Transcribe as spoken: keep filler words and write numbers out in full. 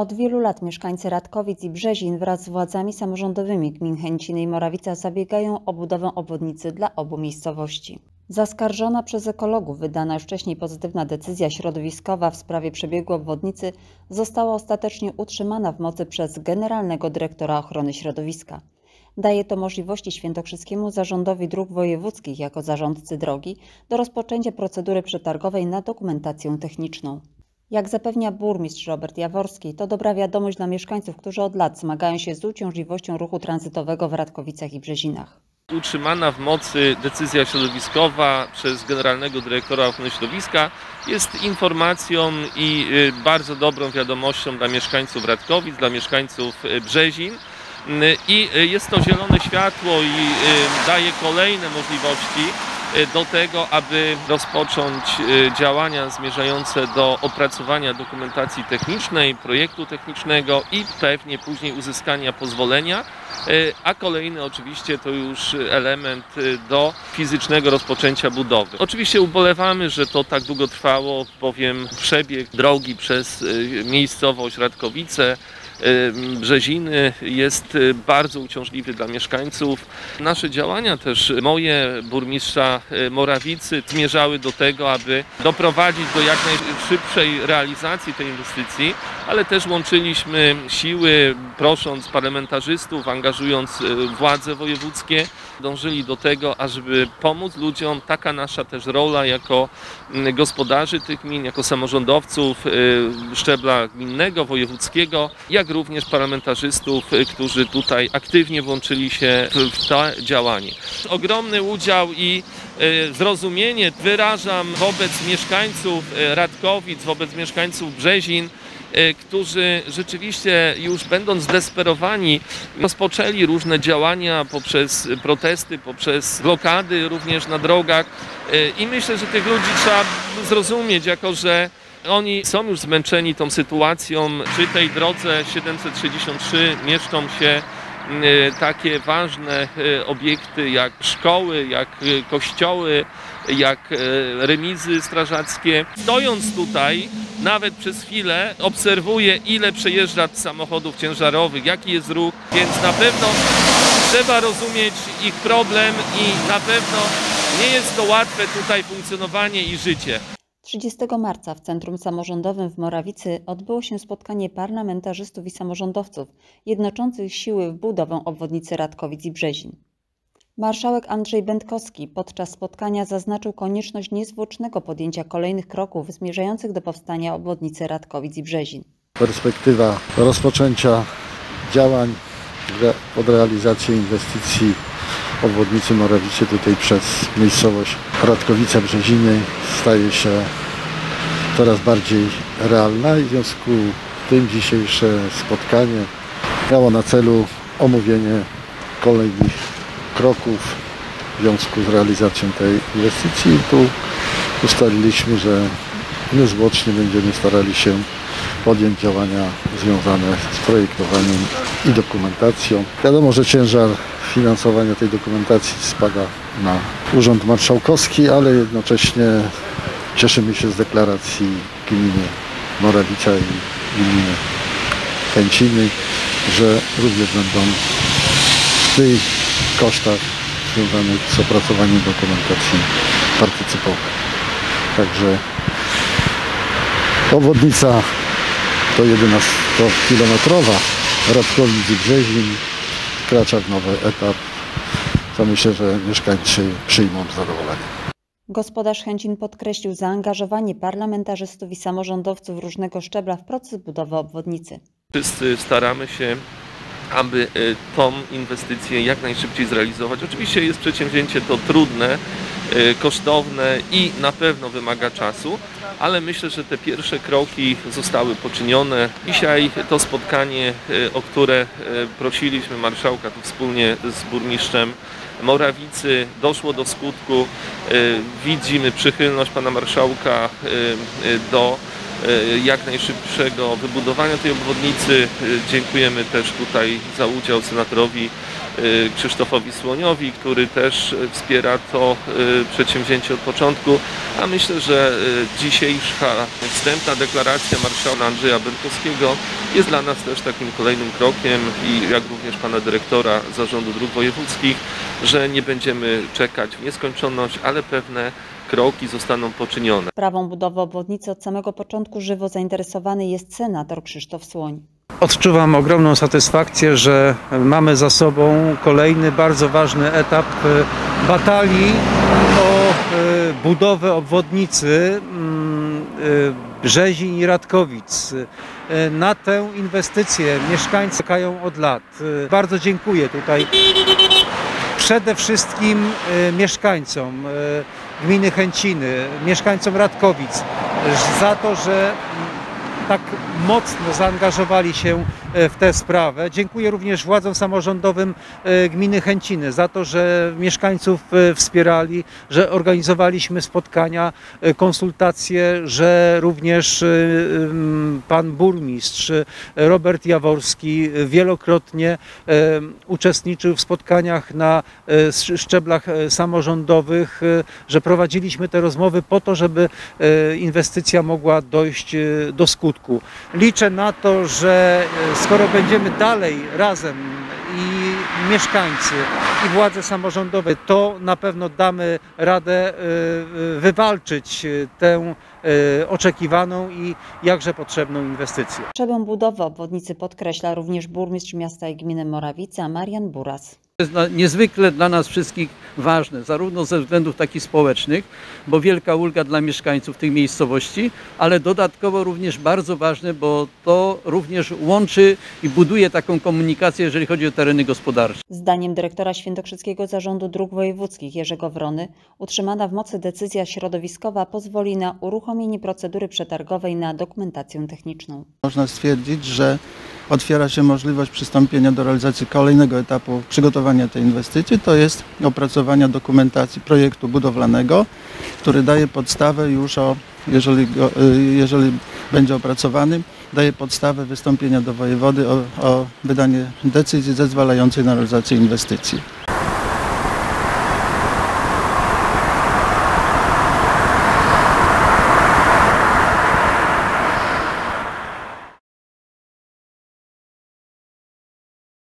Od wielu lat mieszkańcy Radkowic i Brzezin wraz z władzami samorządowymi gmin Chęciny i Morawica zabiegają o budowę obwodnicy dla obu miejscowości. Zaskarżona przez ekologów wydana już wcześniej pozytywna decyzja środowiskowa w sprawie przebiegu obwodnicy została ostatecznie utrzymana w mocy przez Generalnego Dyrektora Ochrony Środowiska. Daje to możliwości Świętokrzyskiemu Zarządowi Dróg Wojewódzkich jako zarządcy drogi do rozpoczęcia procedury przetargowej na dokumentację techniczną. Jak zapewnia burmistrz Robert Jaworski, to dobra wiadomość dla mieszkańców, którzy od lat zmagają się z uciążliwością ruchu tranzytowego w Radkowicach i Brzezinach. Utrzymana w mocy decyzja środowiskowa przez Generalnego Dyrektora Ochrony Środowiska jest informacją i bardzo dobrą wiadomością dla mieszkańców Radkowic, dla mieszkańców Brzezin. I jest to zielone światło i daje kolejne możliwości do tego, aby rozpocząć działania zmierzające do opracowania dokumentacji technicznej, projektu technicznego i pewnie później uzyskania pozwolenia, a kolejny oczywiście to już element do fizycznego rozpoczęcia budowy. Oczywiście ubolewamy, że to tak długo trwało, bowiem przebieg drogi przez miejscowość Radkowice, Brzeziny jest bardzo uciążliwy dla mieszkańców. Nasze działania też, moje, burmistrza Morawicy, zmierzały do tego, aby doprowadzić do jak najszybszej realizacji tej inwestycji, ale też łączyliśmy siły, prosząc parlamentarzystów, angażując władze wojewódzkie, dążyli do tego, ażeby pomóc ludziom. Taka nasza też rola jako gospodarzy tych gmin, jako samorządowców szczebla gminnego, wojewódzkiego, jak również parlamentarzystów, którzy tutaj aktywnie włączyli się w to działanie. Ogromny udział i zrozumienie wyrażam wobec mieszkańców Radkowic, wobec mieszkańców Brzezin, którzy rzeczywiście już będąc zdesperowani rozpoczęli różne działania poprzez protesty, poprzez blokady również na drogach i myślę, że tych ludzi trzeba zrozumieć, jako że oni są już zmęczeni tą sytuacją. Przy tej drodze siedemset sześćdziesiąt trzy mieszczą się takie ważne obiekty jak szkoły, jak kościoły, jak remizy strażackie. Stojąc tutaj, nawet przez chwilę obserwuję, ile przejeżdża samochodów ciężarowych, jaki jest ruch, więc na pewno trzeba rozumieć ich problem i na pewno nie jest to łatwe tutaj funkcjonowanie i życie. trzydziestego marca w Centrum Samorządowym w Morawicy odbyło się spotkanie parlamentarzystów i samorządowców jednoczących siły w budowę obwodnicy Radkowic i Brzezin. Marszałek Andrzej Będkowski podczas spotkania zaznaczył konieczność niezwłocznego podjęcia kolejnych kroków zmierzających do powstania obwodnicy Radkowic i Brzezin. Perspektywa rozpoczęcia działań pod realizację inwestycji obwodnicy Morawicy tutaj przez miejscowość Radkowice-Brzeziny staje się coraz bardziej realna i w związku z tym dzisiejsze spotkanie miało na celu omówienie kolejnych kroków w związku z realizacją tej inwestycji i tu ustaliliśmy, że niezwłocznie będziemy starali się podjąć działania związane z projektowaniem i dokumentacją. Wiadomo, że ciężar finansowania tej dokumentacji spada na Urząd Marszałkowski, ale jednocześnie cieszymy się z deklaracji gminy Morawica i gminy Chęciny, że również będą w tych kosztach związanych z opracowaniem dokumentacji partycypować. Także obwodnica to jedenastokilometrowa Radkowic i Brzezin wkracza w nowy etap, co myślę, że mieszkańcy przyjmą z zadowoleniem. Gospodarz Chęcin podkreślił zaangażowanie parlamentarzystów i samorządowców różnego szczebla w proces budowy obwodnicy. Wszyscy staramy się, aby tą inwestycję jak najszybciej zrealizować. Oczywiście jest przedsięwzięcie to trudne, kosztowne i na pewno wymaga czasu, ale myślę, że te pierwsze kroki zostały poczynione. Dzisiaj to spotkanie, o które prosiliśmy marszałka tu wspólnie z burmistrzem Morawicy, doszło do skutku. Widzimy przychylność pana marszałka do jak najszybszego wybudowania tej obwodnicy. Dziękujemy też tutaj za udział senatorowi Krzysztofowi Słoniowi, który też wspiera to przedsięwzięcie od początku, a myślę, że dzisiejsza wstępna deklaracja marszałka Andrzeja Berkowskiego jest dla nas też takim kolejnym krokiem i jak również pana dyrektora Zarządu Dróg Wojewódzkich, że nie będziemy czekać w nieskończoność, ale pewne kroki zostaną poczynione. Sprawą budowy obwodnicy od samego początku żywo zainteresowany jest senator Krzysztof Słoń. Odczuwam ogromną satysfakcję, że mamy za sobą kolejny bardzo ważny etap batalii o budowę obwodnicy Brzezin i Radkowic. Na tę inwestycję mieszkańcy czekają od lat. Bardzo dziękuję tutaj przede wszystkim mieszkańcom gminy Chęciny, mieszkańcom Radkowic za to, że tak mocno zaangażowali się w tę sprawę. Dziękuję również władzom samorządowym gminy Chęciny za to, że mieszkańców wspierali, że organizowaliśmy spotkania, konsultacje, że również pan burmistrz Robert Jaworski wielokrotnie uczestniczył w spotkaniach na szczeblach samorządowych, że prowadziliśmy te rozmowy po to, żeby inwestycja mogła dojść do skutku. Liczę na to, że skoro będziemy dalej razem i mieszkańcy, i władze samorządowe, to na pewno damy radę wywalczyć tę oczekiwaną i jakże potrzebną inwestycję. Potrzebę budowy obwodnicy podkreśla również burmistrz miasta i gminy Morawica Marian Buras. To jest niezwykle dla nas wszystkich ważne, zarówno ze względów takich społecznych, bo wielka ulga dla mieszkańców tych miejscowości, ale dodatkowo również bardzo ważne, bo to również łączy i buduje taką komunikację, jeżeli chodzi o tereny gospodarcze. Zdaniem dyrektora Świętokrzyskiego Zarządu Dróg Wojewódzkich Jerzego Wrony, utrzymana w mocy decyzja środowiskowa pozwoli na uruchomienie procedury przetargowej na dokumentację techniczną. Można stwierdzić, że otwiera się możliwość przystąpienia do realizacji kolejnego etapu przygotowania tej inwestycji, to jest opracowania dokumentacji projektu budowlanego, który daje podstawę już, o, jeżeli, go, jeżeli będzie opracowany, daje podstawę wystąpienia do wojewody o, o wydanie decyzji zezwalającej na realizację inwestycji.